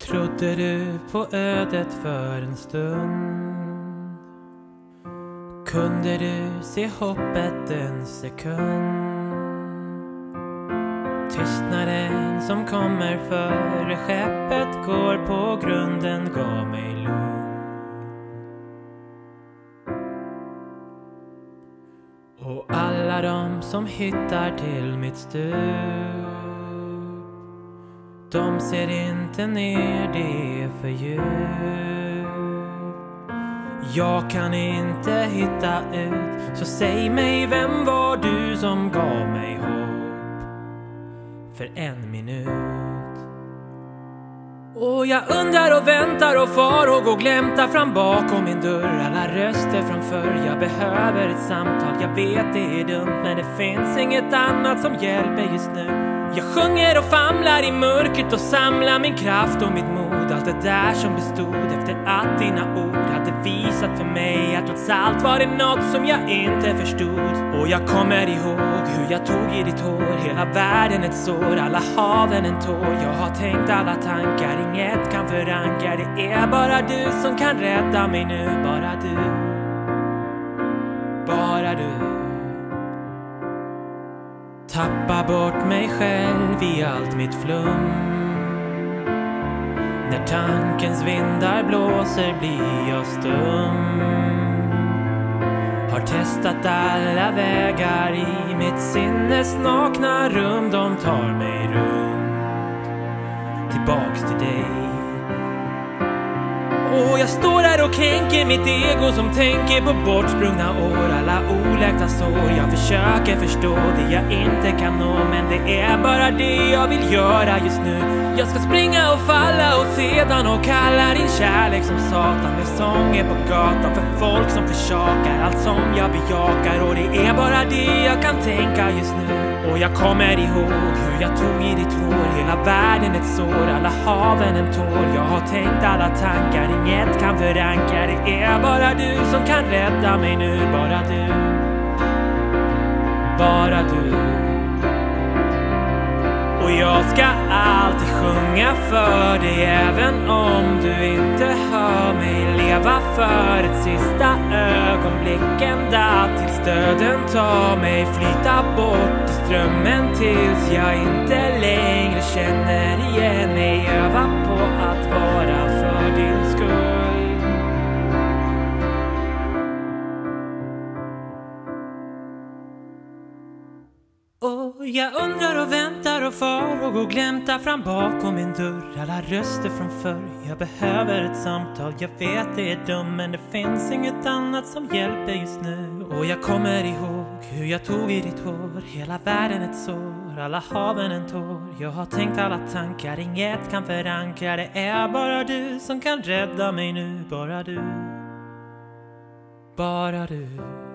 Trodde du på ödet för en stund? Kunde du se hoppet en sekund? Tystnaden som kommer före skeppet går på grunden gav mig lugn. Och alla de som hittar till mitt stup, de ser inte ner, det är för djup. Jag kan inte hitta ut, så säg mig, vem var du som gav mig hopp för en minut? Och jag undrar och väntar och far och går glämtar fram bakom min dörr. Alla röster framför, jag behöver ett samtal. Jag vet det är dumt, men det finns inget annat som hjälper just nu. Jag sjunger och famlar i mörkret och samlar min kraft och mitt mod. Allt det där som bestod efter att dina ord hade visat för mig att trots allt var det något som jag inte förstod. Och jag kommer ihåg hur jag tog i ditt hår, hela världen ett sår, alla haven en tår. Jag har tänkt alla tankar, inget kan förankra. Det är bara du som kan rädda mig nu, bara du. Bara du. Tappa bort mig själv i allt mitt flum. När tankens vindar blåser blir jag stum. Har testat alla vägar i mitt sinnes nakna rum. De tar mig runt, tillbaks till dig. Och jag står här och kränker mitt ego som tänker på bortsprungna år. Alla oläkta sår, jag försöker förstå det jag inte kan nå. Men det är bara det jag vill göra just nu. Jag ska springa och falla och sedan och kalla din kärlek som satan. Med sånger på gatan för folk som försakar allt som jag bejakar. Och det är bara det jag kan tänka just nu. Och jag kommer ihåg hur jag tog i ditt hår, hela världen ett sår, alla haven en tår. Jag har tänkt alla tankar, inget kan förankra. Det är bara du som kan rädda mig nu, bara du. Bara du. Och jag ska alltid sjunga för dig, även om du inte hör mig. Leva för ett sista ögonblick, ända tills döden tar mig. Flyta bort i strömmen tills jag inte längre känner igen mig. Öva på att vara för din skull. Och jag undrar och väntar och far och går glämtar fram bakom min dörr. Alla röster från förr, jag behöver ett samtal. Jag vet det är dumt, men det finns inget annat som hjälper just nu. Och jag kommer ihåg hur jag tog i ditt hår, hela världen ett sår, alla haven en tår. Jag har tänkt alla tankar, inget kan förankra. Det är bara du som kan rädda mig nu, bara du. Bara du.